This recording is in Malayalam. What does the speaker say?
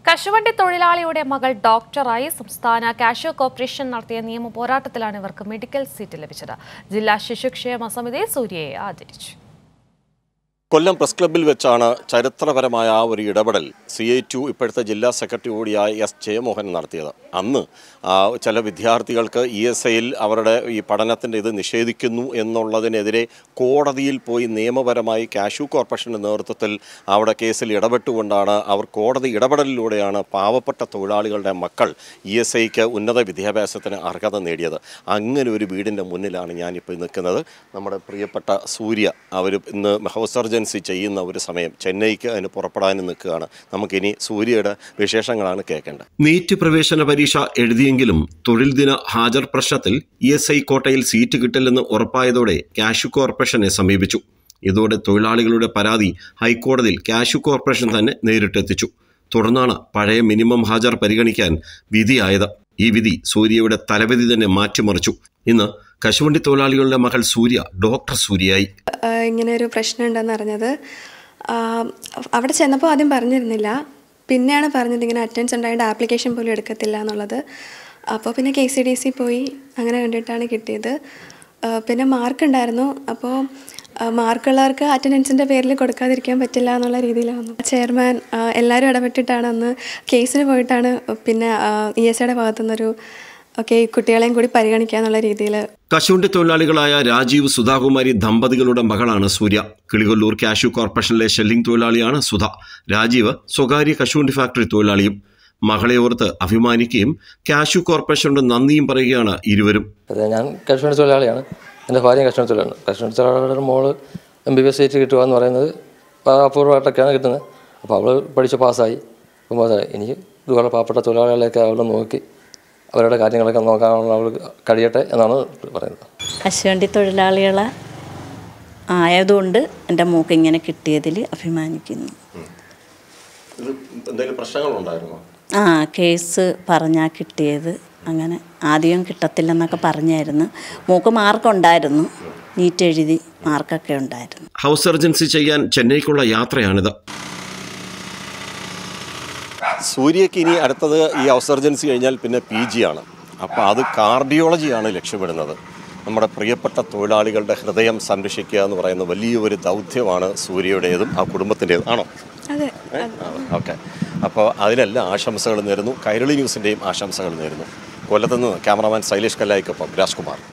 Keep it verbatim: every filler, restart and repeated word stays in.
കശുവണ്ടി തൊഴിലാളിയുടെ മകൾ ഡോക്ടറായി സംസ്ഥാന കാഷ്യൂ കോർപ്പറേഷൻ നടത്തിയ നിയമ പോരാട്ടത്തിലാണ് ഇവർക്ക് മെഡിക്കൽ സീറ്റ് ലഭിച്ചത്. ജില്ലാ ശിശുക്ഷേമ സമിതി സൂര്യയെ ആദരിച്ചു. കൊല്ലം പ്രസ് ക്ലബ്ബിൽ വെച്ചാണ് ചരിത്രപരമായ ആ ഒരു ഇടപെടൽ സി ഐ ടു ഇപ്പോഴത്തെ ജില്ലാ സെക്രട്ടറി കൂടിയായ എസ് ജയമോഹൻ നടത്തിയത്. അന്ന് ചില വിദ്യാർത്ഥികൾക്ക് ഇ എസ് ഐയിൽ അവരുടെ ഈ പഠനത്തിൻ്റെ ഇത് നിഷേധിക്കുന്നു എന്നുള്ളതിനെതിരെ കോടതിയിൽ പോയി നിയമപരമായി കാഷ്യൂ കോർപ്പറേഷൻ്റെ നേതൃത്വത്തിൽ അവിടെ കേസിൽ ഇടപെട്ടുകൊണ്ടാണ് അവർ കോടതി ഇടപെടലിലൂടെയാണ് പാവപ്പെട്ട തൊഴിലാളികളുടെ മക്കൾ ഇ എസ് ഐക്ക് ഉന്നത വിദ്യാഭ്യാസത്തിന് അർഹത നേടിയത്. അങ്ങനെ ഒരു വീടിൻ്റെ മുന്നിലാണ് ഞാനിപ്പോൾ നിൽക്കുന്നത്. നമ്മുടെ പ്രിയപ്പെട്ട സൂര്യ അവർ ഇന്ന് ഹൗസ് ചെയ്യുന്ന ഒരു സമയം ചെന്നൈക്ക് അതിന് പുറപ്പെടാനും നിൽക്കുകയാണ്. നമുക്കിനി സൂര്യയുടെ വിശേഷങ്ങളാണ് കേൾക്കേണ്ടത്. നീറ്റ് പ്രവേശന പരീക്ഷ എഴുതിയെങ്കിലും തൊഴിൽ ദിന ഹാജർ പ്രശ്നത്തിൽ ഇ എസ് ഐ കോട്ടയിൽ സീറ്റ് കിട്ടില്ലെന്ന് ഉറപ്പായതോടെ കാഷ്യൂ കോർപ്പറേഷനെ സമീപിച്ചു. ഇതോടെ തൊഴിലാളികളുടെ പരാതി ഹൈക്കോടതിയിൽ കാഷ്യൂ കോർപ്പറേഷൻ തന്നെ നേരിട്ടെത്തിച്ചു. തുടർന്നാണ് പഴയ മിനിമം ഹാജർ പരിഗണിക്കാൻ വിധിയായത്. ഈ വിധി സൂര്യയുടെ തലവിധി തന്നെ മാറ്റിമറിച്ചു. ഇന്ന് കശുവണ്ടി തൊഴിലാളികളുടെ മകൾ സൂര്യ ഡോക്ടർ സൂര്യയായി. ഇങ്ങനെ ഒരു പ്രശ്നം ഉണ്ടെന്ന് അറിഞ്ഞത് അവിടെ ചെന്നപ്പോൾ ആദ്യം പറഞ്ഞിരുന്നില്ല. പിന്നെയാണ് പറഞ്ഞത് ഇങ്ങനെ അറ്റൻഡൻസ് ഉണ്ടായിട്ട് ആപ്ലിക്കേഷൻ പോലും എടുക്കത്തില്ല എന്നുള്ളത്. അപ്പോൾ പിന്നെ കെ സി ഡി സി പോയി അങ്ങനെ കണ്ടിട്ടാണ് കിട്ടിയത്. പിന്നെ മാർക്ക് ഉണ്ടായിരുന്നു. അപ്പോൾ മാർക്കുള്ളവർക്ക് അറ്റൻഡൻസിൻ്റെ പേരിൽ കൊടുക്കാതിരിക്കാൻ പറ്റില്ല എന്നുള്ള രീതിയിലാണ് ചെയർമാൻ എല്ലാവരും ഇടപെട്ടിട്ടാണ് അന്ന് കേസിന് പോയിട്ടാണ് പിന്നെ ഇ എസ് ഐയുടെ ഭാഗത്തുനിന്നൊരു ഓക്കെ കുട്ടികളെയും കൂടി പരിഗണിക്കാന്നുള്ള രീതിയിൽ. കശുവണ്ടി തൊഴിലാളികളായ രാജീവ് സുധാകുമാരി ദമ്പതികളുടെ മകളാണ് സൂര്യ. കിളികൊല്ലൂർ കാഷ്യൂ കോർപ്പറേഷനിലെ ഷെല്ലിംഗ് തൊഴിലാളിയാണ് സുധ. രാജീവ് സ്വകാര്യ കശുവണ്ടി ഫാക്ടറി തൊഴിലാളിയും. മകളെ ഓർത്ത് അഭിമാനിക്കുകയും കാഷ്യൂ കോർപ്പറേഷനോട് നന്ദിയും പറയുകയാണ് ഇരുവരും. അതെ, ഞാൻ കശുവണ്ടി തൊഴിലാളിയാണ്. എൻ്റെ ഭാര്യ കശുവണ്ടി തൊഴിലാളിയാണ്. കശുവണ്ടി തൊഴിലാളിയുടെ മോള് M B B S seat കിട്ടുക എന്ന് പറയുന്നത് അപൂർവമായിട്ടൊക്കെയാണ് കിട്ടുന്നത്. അപ്പോൾ അവൾ പഠിച്ച് പാസ്സായി. അപ്പോൾ എനിക്ക് ഇതുപോലെ പാവപ്പെട്ട തൊഴിലാളികളെയൊക്കെ അവൾ നോക്കി അവരുടെ കാര്യങ്ങളൊക്കെ നോക്കാനുള്ള അവൾ കഴിയട്ടെ എന്നാണ് പറയുന്നത്. കശുവണ്ടി തൊഴിലാളികൾ ആയതുകൊണ്ട് എൻ്റെ മോക്ക് ഇങ്ങനെ കിട്ടിയതിൽ അഭിമാനിക്കുന്നു. ആ കേസ് പറഞ്ഞാൽ കിട്ടിയത്. അങ്ങനെ ആദ്യം കിട്ടത്തില്ലെന്നൊക്കെ പറഞ്ഞായിരുന്നു. മോക്ക് മാർക്കുണ്ടായിരുന്നു. നീറ്റ് എഴുതി മാർക്കൊക്കെ ഉണ്ടായിരുന്നു. ഹൗസ് സർജൻസി ചെയ്യാൻ ചെന്നൈക്കുള്ള യാത്രയാണിത്. സൂര്യയ്ക്ക് ഇനി അടുത്തത് ഈ ഹൗസ് സർജൻസി കഴിഞ്ഞാൽ പിന്നെ പി ജി ആണ്. അപ്പോൾ അത് കാർഡിയോളജിയാണ് ലക്ഷ്യമിടുന്നത്. നമ്മുടെ പ്രിയപ്പെട്ട തൊഴിലാളികളുടെ ഹൃദയം സംരക്ഷിക്കുക എന്ന് പറയുന്ന വലിയൊരു ദൗത്യമാണ് സൂര്യയുടേതും ആ കുടുംബത്തിൻ്റെതും. ആണോ? അതെ. ഓക്കെ. അപ്പോൾ അതിനെല്ലാം ആശംസകൾ നേരുന്നു. കൈരളി ന്യൂസിൻ്റെയും ആശംസകൾ നേരുന്നു. കൊല്ലത്തുനിന്ന് ക്യാമറാമാൻ ശൈലേഷ് കല്ലായിക്കൊപ്പം രാജ്കുമാർ.